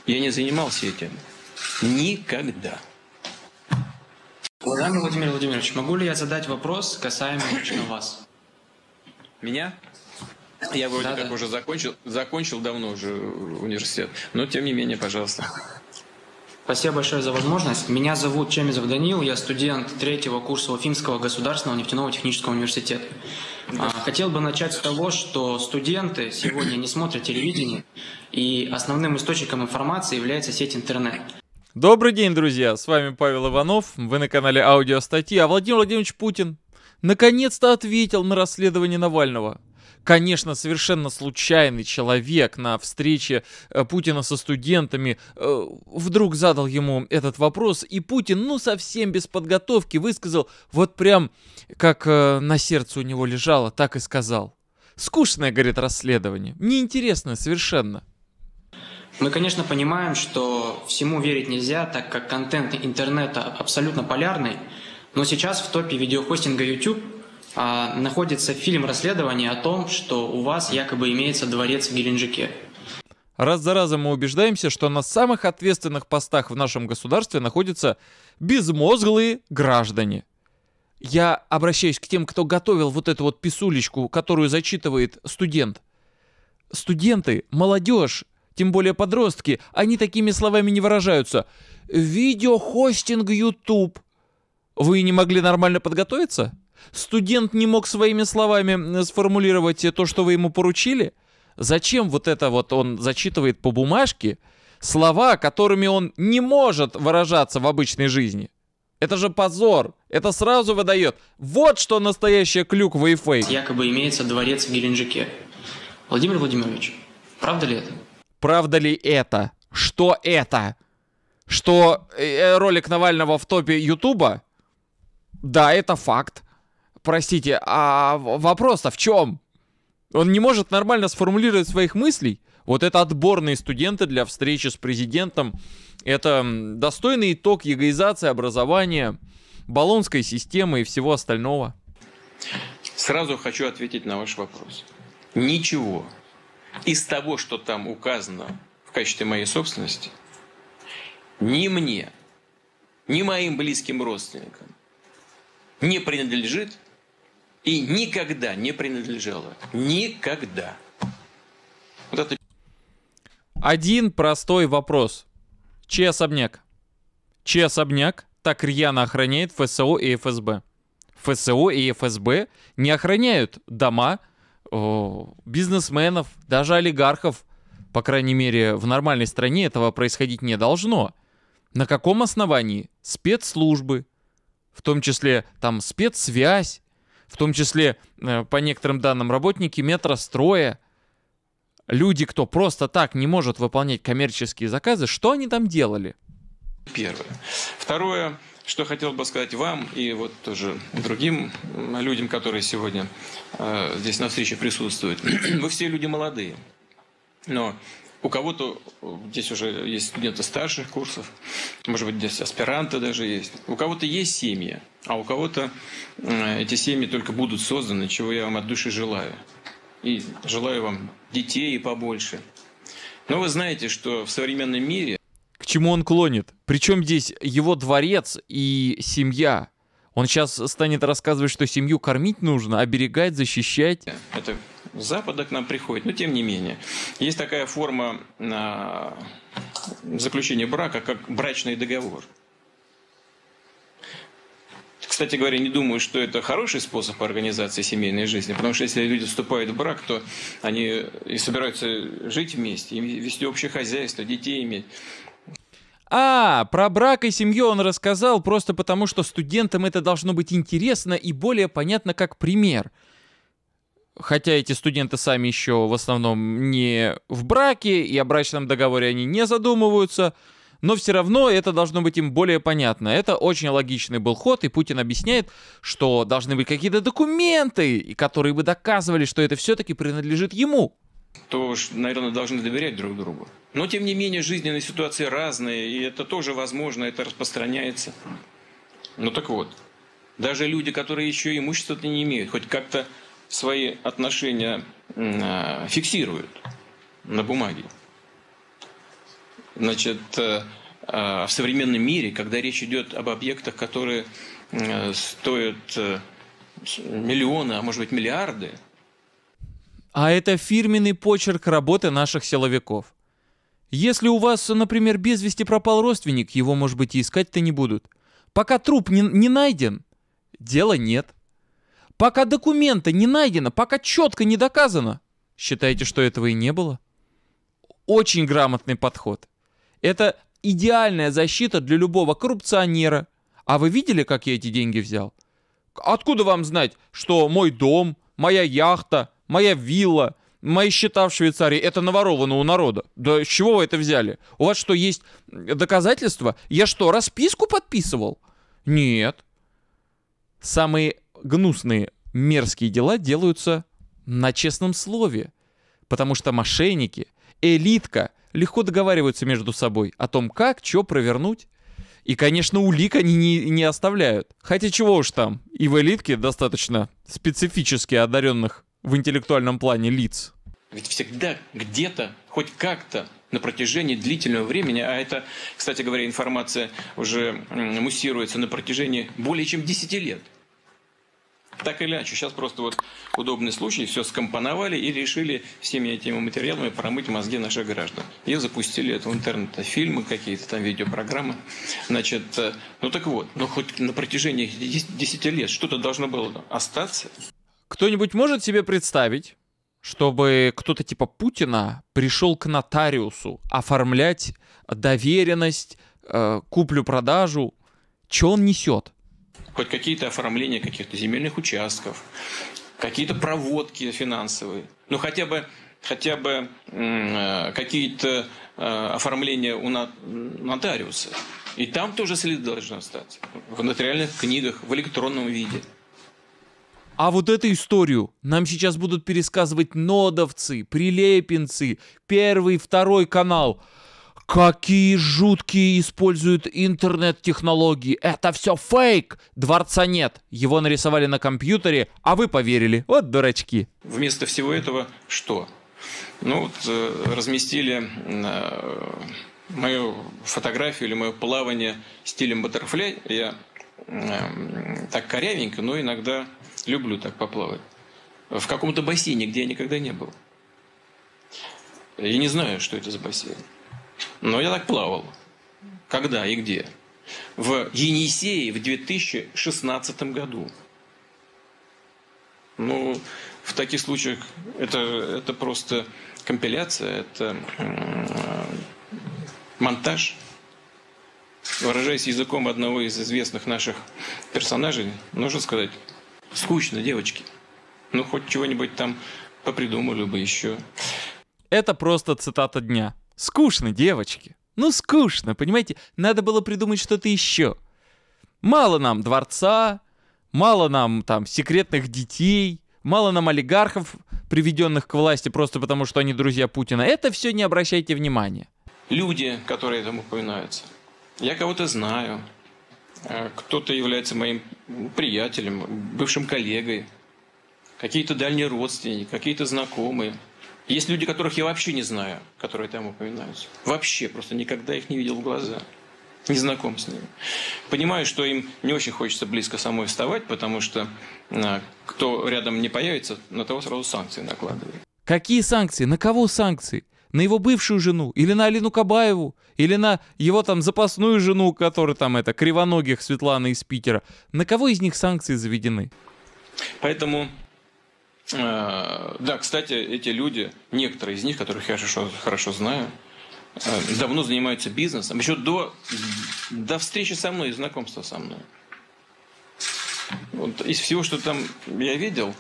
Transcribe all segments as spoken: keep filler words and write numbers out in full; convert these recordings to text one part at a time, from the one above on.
Я не занимался этим. Никогда. Уважаемый Владимир Владимирович, могу ли я задать вопрос, касаемо лично вас? Меня? Я вроде Да, как да. уже закончил, закончил давно уже университет, но тем не менее, пожалуйста. Спасибо большое за возможность. Меня зовут Чемизов Данил, я студент третьего курса Уфимского государственного нефтяного технического университета. А, Хотел бы начать с того, что студенты сегодня не смотрят телевидение, и основным источником информации является сеть интернет. Добрый день, друзья! С вами Павел Иванов, вы на канале Аудиостатьи, а Владимир Владимирович Путин наконец-то ответил на расследование Навального. Конечно, совершенно случайный человек на встрече э, Путина со студентами э, вдруг задал ему этот вопрос, и Путин, ну совсем без подготовки, высказал вот прям как э, на сердце у него лежало, так и сказал. Скучное, говорит, расследование, неинтересное совершенно. Мы, конечно, понимаем, что всему верить нельзя, так как контент интернета абсолютно полярный, но сейчас в топе видеохостинга YouTube а, находится фильм расследования о том, что у вас якобы имеется дворец в Геленджике. Раз за разом мы убеждаемся, что на самых ответственных постах в нашем государстве находятся безмозглые граждане. Я обращаюсь к тем, кто готовил вот эту вот писулечку, которую зачитывает студент. Студенты, молодежь, тем более подростки, они такими словами не выражаются. Видеохостинг YouTube. Вы не могли нормально подготовиться? Студент не мог своими словами сформулировать то, что вы ему поручили? Зачем вот это вот он зачитывает по бумажке слова, которыми он не может выражаться в обычной жизни? Это же позор. Это сразу выдает. Вот что настоящая клюква и фейк. Якобы имеется дворец в Геленджике. Владимир Владимирович, правда ли это? Правда ли это? Что это? Что э, ролик Навального в топе Ютуба? Да, это факт. Простите, а вопрос-то в чем? Он не может нормально сформулировать своих мыслей? Вот это отборные студенты для встречи с президентом. Это достойный итог егоизации образования, болонской системы и всего остального. Сразу хочу ответить на ваш вопрос. Ничего из того, что там указано в качестве моей собственности, ни мне, ни моим близким родственникам не принадлежит и никогда не принадлежало. Никогда. Вот это... Один простой вопрос. Чей особняк? Чей особняк так рьяно охраняет ФСО и ФСБ? ФСО и ФСБ не охраняют дома о, бизнесменов, даже олигархов. По крайней мере, в нормальной стране этого происходить не должно. На каком основании? Спецслужбы, в том числе там спецсвязь, в том числе, э, по некоторым данным, работники метростроя, люди, кто просто так не может выполнять коммерческие заказы, что они там делали? Первое. Второе, что хотел бы сказать вам и вот тоже другим людям, которые сегодня э, здесь на встрече присутствуют. Вы все люди молодые, но у кого-то здесь уже есть студенты старших курсов, может быть, здесь аспиранты даже есть. У кого-то есть семьи, а у кого-то э, эти семьи только будут созданы, чего я вам от души желаю. И желаю вам детей и побольше. Но вы знаете, что в современном мире... К чему он клонит? Причем здесь его дворец и семья? Он сейчас станет рассказывать, что семью кормить нужно, оберегать, защищать. Это с Запада к нам приходит, но тем не менее. Есть такая форма а, заключения брака, как брачный договор. Кстати говоря, не думаю, что это хороший способ организации семейной жизни, потому что если люди вступают в брак, то они и собираются жить вместе, и вести общее хозяйство, детей иметь. А, про брак и семью он рассказал просто потому, что студентам это должно быть интересно и более понятно как пример. Хотя эти студенты сами еще в основном не в браке, и о брачном договоре они не задумываются, но все равно это должно быть им более понятно. Это очень логичный был ход, и Путин объясняет, что должны быть какие-то документы, которые бы доказывали, что это все-таки принадлежит ему. То уж, наверное, должны доверять друг другу. Но, тем не менее, жизненные ситуации разные, и это тоже возможно, это распространяется. Ну так вот, даже люди, которые еще имущества-то не имеют, хоть как-то свои отношения фиксируют на бумаге. Значит, в современном мире, когда речь идет об объектах, которые стоят миллионы, а может быть миллиарды. А это фирменный почерк работы наших силовиков. Если у вас, например, без вести пропал родственник, его, может быть, и искать-то не будут. Пока труп не, не найден, дела нет. Пока документа не найдено, пока четко не доказано, считаете, что этого и не было? Очень грамотный подход. Это идеальная защита для любого коррупционера. А вы видели, как я эти деньги взял? Откуда вам знать, что мой дом, моя яхта, моя вилла, мои счета в Швейцарии — это наворовано у народа? Да с чего вы это взяли? У вас что, есть доказательства? Я что, расписку подписывал? Нет. Самые гнусные, мерзкие дела делаются на честном слове. Потому что мошенники, элитка легко договариваются между собой о том, как, что провернуть. И, конечно, улик они не, не оставляют. Хотя чего уж там, и в элитке достаточно специфически одаренных в интеллектуальном плане лиц. Ведь всегда где-то, хоть как-то, на протяжении длительного времени, а это, кстати говоря, информация уже муссируется на протяжении более чем десяти лет. Так или иначе, сейчас просто вот удобный случай, все скомпоновали и решили всеми этими материалами промыть мозги наших граждан. И запустили это в интернет, фильмы какие-то, там видеопрограммы. Значит, ну так вот, ну хоть на протяжении десяти лет что-то должно было остаться. Кто-нибудь может себе представить, чтобы кто-то типа Путина пришел к нотариусу оформлять доверенность, э, куплю-продажу? Что он несет? Хоть какие-то оформления каких-то земельных участков, какие-то проводки финансовые, ну хотя бы, хотя бы э, какие-то э, оформления у нотариуса. И там тоже следы должны остаться. В нотариальных книгах, в электронном виде. А вот эту историю нам сейчас будут пересказывать нодовцы, прилепинцы, первый, второй канал. Какие жуткие используют интернет-технологии. Это все фейк. Дворца нет. Его нарисовали на компьютере, а вы поверили. Вот дурачки. Вместо всего этого что? Ну вот э, разместили э, мою фотографию или мое плавание стилем баттерфляй. Я э, так корявенько, но иногда люблю так поплавать. В каком-то бассейне, где я никогда не был. Я не знаю, что это за бассейн. Но я так плавал. Когда и где? В Енисее в две тысячи шестнадцатом году. Ну, в таких случаях это, это просто компиляция, это э, монтаж. Выражаясь языком одного из известных наших персонажей, нужно сказать, скучно, девочки. Ну, хоть чего-нибудь там попридумали бы еще. Это просто цитата дня. Скучно, девочки. Ну, скучно, понимаете? Надо было придумать что-то еще. Мало нам дворца, мало нам там секретных детей, мало нам олигархов, приведенных к власти просто потому, что они друзья Путина. Это все не обращайте внимания. Люди, которые там упоминаются. Я кого-то знаю. Кто-то является моим приятелем, бывшим коллегой. Какие-то дальние родственники, какие-то знакомые. Есть люди, которых я вообще не знаю, которые там упоминаются. Вообще, просто никогда их не видел в глаза. Не знаком с ними. Понимаю, что им не очень хочется близко со мной вставать, потому что а, кто рядом не появится, на того сразу санкции накладывают. Какие санкции? На кого санкции? На его бывшую жену? Или на Алину Кабаеву? Или на его там запасную жену, которая там это, кривоногих Светлана из Питера? На кого из них санкции заведены? Поэтому... Да, кстати, эти люди, некоторые из них, которых я хорошо, хорошо знаю, давно занимаются бизнесом, еще до, до встречи со мной и знакомства со мной. Вот из всего, что там я видел,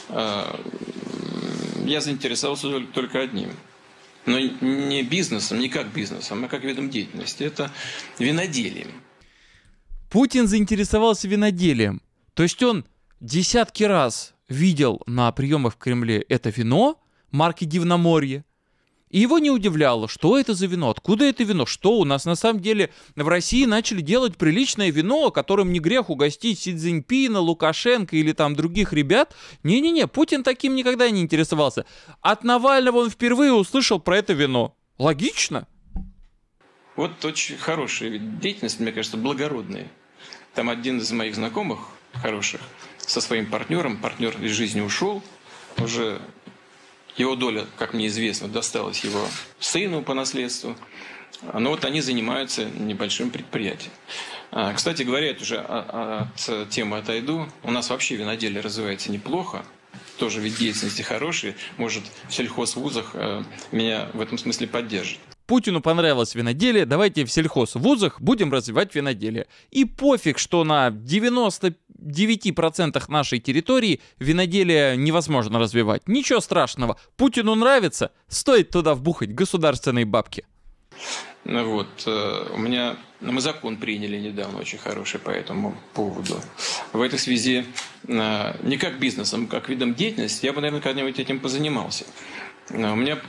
я заинтересовался только одним. Но не бизнесом, не как бизнесом, а как видом деятельности. Это виноделием. Путин заинтересовался виноделием. То есть он десятки раз... видел на приемах в Кремле это вино марки Дивноморье. И его не удивляло, что это за вино, откуда это вино, что у нас на самом деле в России начали делать приличное вино, которым не грех угостить Си Цзиньпина, Лукашенко или там других ребят. Не-не-не, Путин таким никогда не интересовался. От Навального он впервые услышал про это вино. Логично. Вот очень хорошая вид деятельности, мне кажется, благородная. Там один из моих знакомых, хороших, со своим партнером, партнер из жизни ушел, уже его доля, как мне известно, досталась его сыну по наследству. Но вот они занимаются небольшим предприятием. Кстати говоря, это уже от темы отойду. У нас вообще виноделие развивается неплохо. Тоже вид деятельности хороший. Может, в сельхозвузах меня в этом смысле поддержит. Путину понравилось виноделие, давайте в сельхозвузах будем развивать виноделие. И пофиг, что на девяноста девяти процентах нашей территории виноделие невозможно развивать. Ничего страшного. Путину нравится, стоит туда вбухать государственные бабки. Вот, у меня, мы закон приняли недавно очень хороший по этому поводу. В этой связи не как бизнесом, как видом деятельности, я бы, наверное, когда-нибудь этим позанимался. У меня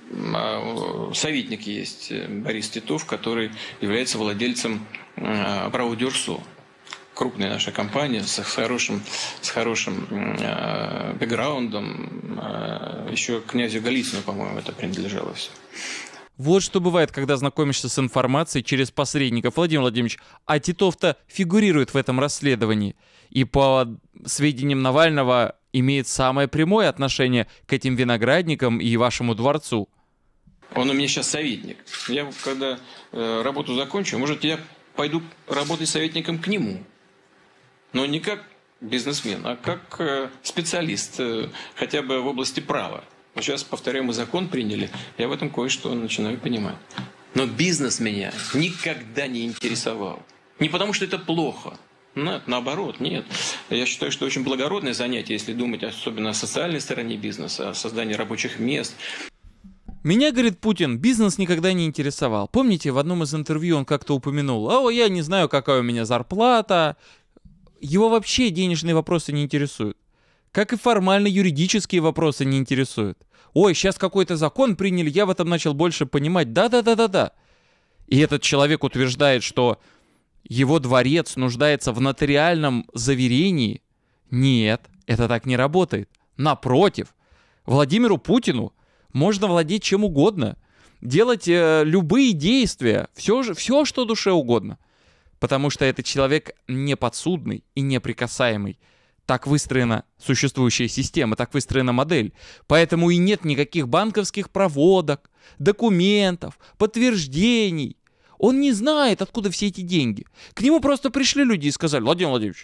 советник есть, Борис Титов, который является владельцем Абрау Дюрсо. Крупная наша компания с хорошим, с хорошим бэкграундом. Еще князю Голицыну, по-моему, это принадлежало все. Вот что бывает, когда знакомишься с информацией через посредников. Владимир Владимирович, а Титов-то фигурирует в этом расследовании. И по сведениям Навального имеет самое прямое отношение к этим виноградникам и вашему дворцу. Он у меня сейчас советник. Я когда э, работу закончу, может, я пойду работать советником к нему. Но не как бизнесмен, а как э, специалист, э, хотя бы в области права. Сейчас, повторяю, мы закон приняли, я в этом кое-что начинаю понимать. Но бизнес меня никогда не интересовал. Не потому, что это плохо. Нет, наоборот, нет. Я считаю, что очень благородное занятие, если думать особенно о социальной стороне бизнеса, о создании рабочих мест. Меня, говорит Путин, бизнес никогда не интересовал. Помните, в одном из интервью он как-то упомянул: «О, я не знаю, какая у меня зарплата». Его вообще денежные вопросы не интересуют. Как и формально-юридические вопросы не интересуют. Ой, сейчас какой-то закон приняли, я в этом начал больше понимать. Да-да-да-да-да. И этот человек утверждает, что его дворец нуждается в нотариальном заверении. Нет, это так не работает. Напротив, Владимиру Путину можно владеть чем угодно. Делать э, любые действия, все, все, что душе угодно. Потому что этот человек не подсудный и неприкасаемый. Так выстроена существующая система, так выстроена модель. Поэтому и нет никаких банковских проводок, документов, подтверждений. Он не знает, откуда все эти деньги. К нему просто пришли люди и сказали: Владимир Владимирович,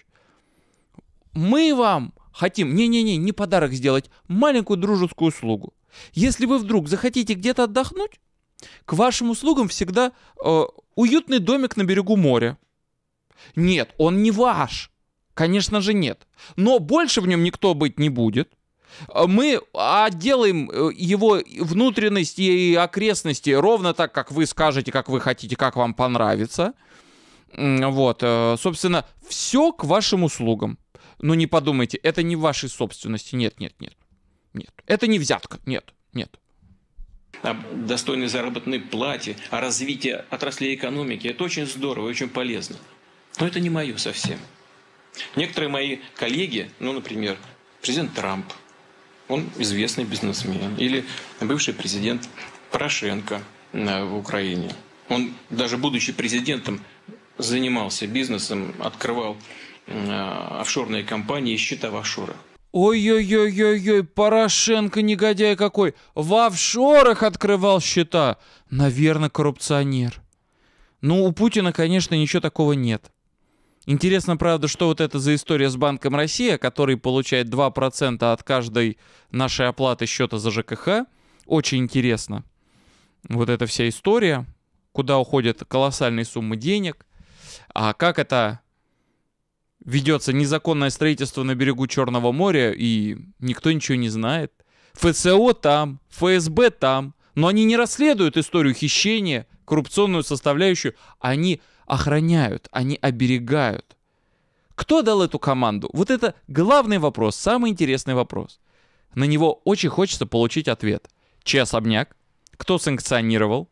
мы вам хотим, не-не-не, не подарок сделать, маленькую дружескую услугу. Если вы вдруг захотите где-то отдохнуть, к вашим услугам всегда э, уютный домик на берегу моря. Нет, он не ваш. Конечно же нет. Но больше в нем никто быть не будет. Мы отделаем его внутренности и окрестности ровно так, как вы скажете, как вы хотите, как вам понравится. Вот, собственно, все к вашим услугам. Но не подумайте, это не в вашей собственности. Нет, нет, нет. Нет. Это не взятка. Нет, нет. О достойной заработной плате, о развитии отраслей экономики. Это очень здорово и очень полезно. Но это не мое совсем. Некоторые мои коллеги, ну, например, президент Трамп, он известный бизнесмен, или бывший президент Порошенко в Украине. Он, даже будучи президентом, занимался бизнесом, открывал офшорные компании и счета в офшорах. Ой-ой-ой-ой-ой, Порошенко негодяй какой! В офшорах открывал счета! Наверное, коррупционер. Ну, у Путина, конечно, ничего такого нет. Интересно, правда, что вот это за история с Банком Россия, который получает два процента от каждой нашей оплаты счета за ЖКХ. Очень интересно. Вот эта вся история, куда уходят колоссальные суммы денег. А как это ведется незаконное строительство на берегу Черного моря, и никто ничего не знает. ФСО там, ФСБ там, но они не расследуют историю хищения, коррупционную составляющую, они охраняют, они оберегают. Кто дал эту команду? Вот это главный вопрос, самый интересный вопрос. На него очень хочется получить ответ. Чей особняк? Кто санкционировал?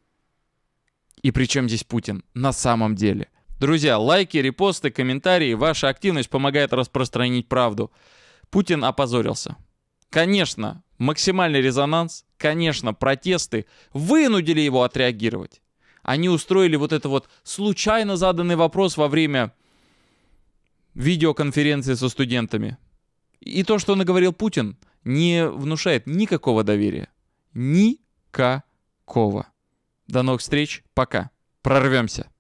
И при чем здесь Путин на самом деле? Друзья, лайки, репосты, комментарии, ваша активность помогает распространить правду. Путин опозорился. Конечно, максимальный резонанс, конечно, протесты вынудили его отреагировать. Они устроили вот это вот случайно заданный вопрос во время видеоконференции со студентами. И то, что наговорил Путин, не внушает никакого доверия. Никакого. До новых встреч. Пока. Прорвемся.